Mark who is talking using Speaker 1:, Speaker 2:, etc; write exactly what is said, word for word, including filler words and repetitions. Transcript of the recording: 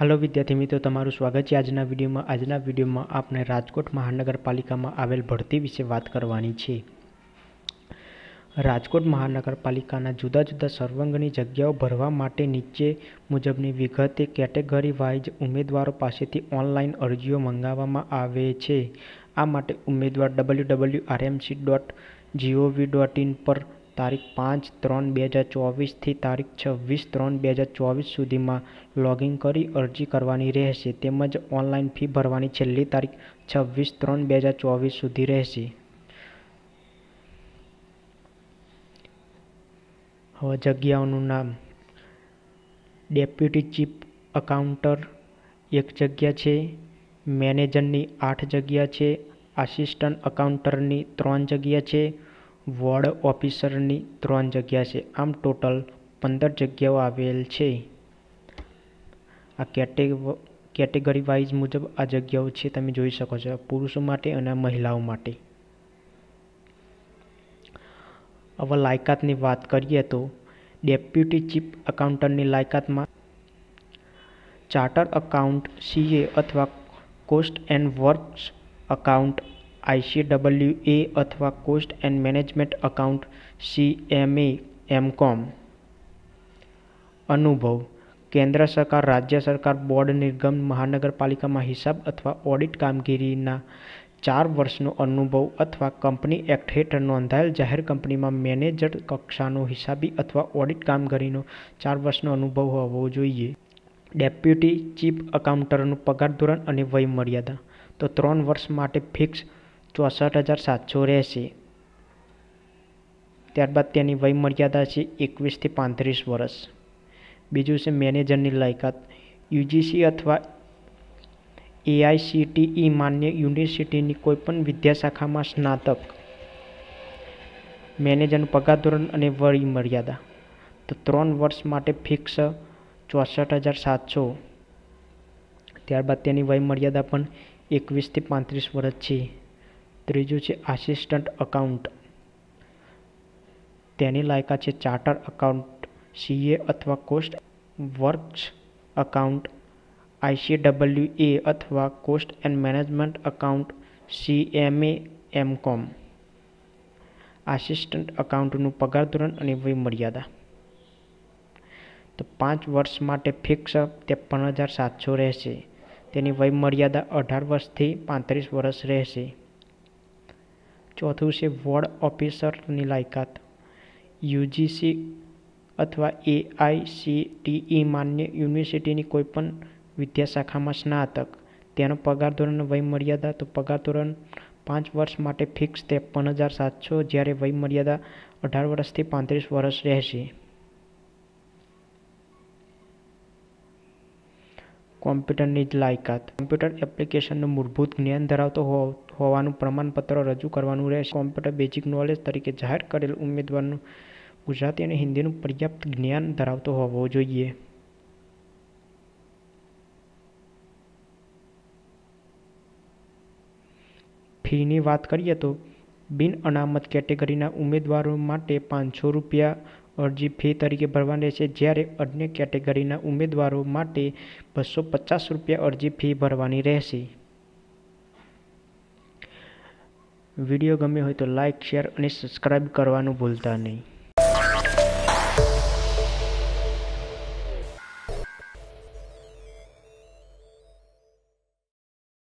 Speaker 1: Hello विद्यार्थी मित्रों, तमारुं स्वागत है। आजना विडियो में आजना विडियो में आपने राजकोट महानगरपालिका में आवेल भरती विषे बात करवानी छे। राजकोट महानगरपालिका जुदा जुदा सर्वांगनी जग्याओ भरवा माटे नीचे मुजबनी विगते केटेगरी वाइज उम्मीदवारों पासेथी ऑनलाइन अरजीओ मंगाववामां आवे छे। आ माटे उम्मीदवार W W R M C dot G O V dot in पर तारीख पांच त्रण बे हज़ार चौबीस थी तारीख छवीस त्रण बे हज़ार चौबीस सुधी में लॉगिन करी अरजी करवानी रहेशे। तेमज ऑनलाइन फी भरवानी छेल्ली तारीख छवीस त्रण बे हज़ार चौबीस सुधी रहेशे। हवे जग्याओनुं नाम डेप्यूटी चीफ अकाउंटर एक जग्या छे, मैनेजरनी आठ जग्या छे, आसिस्टंट अकाउंटरनी त्रण जग्या छे, वॉर्ड ऑफिसरनी त्रण जग्या छे। आम टोटल पंदर जग्याओ आवेल छे। आ केटेगरी वाइज मुजब आ जग्याओ छे, तमे जोई शको छो, पुरुषों माटे अने महिलाओं माटे। हवे लायकातनी वात करीए तो डेप्यूटी चीफ अकाउंटंटनी लायकातमां चार्टर अकाउंट सीए अथवा cost and works account I C W A अथवा cost and management account C M A M com. अनुभव केन्द्र सरकार, राज्य सरकार, बोर्ड, निगम, महानगरपालिका में हिसाब अथवा ऑडिट कामगीरीना चार वर्षनो अनुभव अथवा कंपनी एक्ट हेठळ नोंधायेल जाहेर कंपनी में मैनेजर कक्षानो हिसाबी अथवा ऑडिट कामगीरीनो चार वर्षनो अनुभव होवो जोईए। डेप्यूटी चीफ अकाउंटरनो पगार धोरण अने वय मर्यादा तो त्रण वर्ष माटे फिक्स चौसठ हज़ार सात सौ रहेशे। त्यारबाद तेनी वय मर्यादा छे एकवीस थी पैंतीस वर्ष। बीजू छे मैनेजरनी लायकात यूजीसी अथवा ए आई सी टी ई मान्य यूनिवर्सिटीनी कोईपण विद्याशाखा में स्नातक। मैनेजरनुं पगार धोरण अने वय मर्यादा तो त्रण वर्ष माटे फिक्स चौसठ हज़ार सात सौ। त्यारबाद तेनी वय मर्यादा पण एकवीस थी पैंतीस वर्ष छे। त्रीजू छे आसिस्टंट अकाउंट, तेनी लायकात छे चार्टर अकाउंट सीए अथवा cost works account I C W A अथवा cost and management account C M A M com. Assistant अकाउंटनुं पगार धोरण अने वय मर्यादा तो पांच वर्ष माटे फिक्स तेपन हज़ार सात सौ रहेशे। तेनी वय मर्यादा अठार वर्ष थी पैंतीस वर्ष रहेशे। चौथुं छे वॉर्ड ऑफिसरनी लायकात यूजीसी अथवा ए आई सी टी ई मान्य यूनिवर्सिटीनी कोईपण विद्याशाखा में स्नातक। तेनो पगार धोरण वय मर्यादा तो पगार धोरण पांच वर्ष माटे फिक्स तेपन हज़ार सात सौ ज्यारे वय मर्यादा अठार वर्ष थी पैंतीस वर्ष रहेशे। कॉम्प्यूटरनी लायकात कॉम्प्यूटर एप्लिकेशनનું મૂળભૂત જ્ઞાન ધરાવતો હોવાનું પ્રમાણપત્ર રજૂ કરવાનું રહેશે। કોમ્પ્યુટર બેઝિક નોલેજ તરીકે જાહેર કરેલ ઉમેદવારનું ગુજરાતી અને હિન્દીનું પર્યાપ્ત જ્ઞાન ધરાવતો હોવો જોઈએ। ફીની વાત કરીએ તો બિન અનામત કેટેગરીના ઉમેદવારો માટે પાંચસો રૂપિયા અરજી ફી તરીકે ભરવાની રહેશે, જ્યારે અન્ય કેટેગરીના ઉમેદવારો માટે બસો પચાસ રૂપિયા અરજી ફી ભરવાની રહેશે। વિડીયો ગમ્યો હોય તો લાઇક, શેર અને સબસ્ક્રાઇબ કરવાનું ભૂલતા નહીં।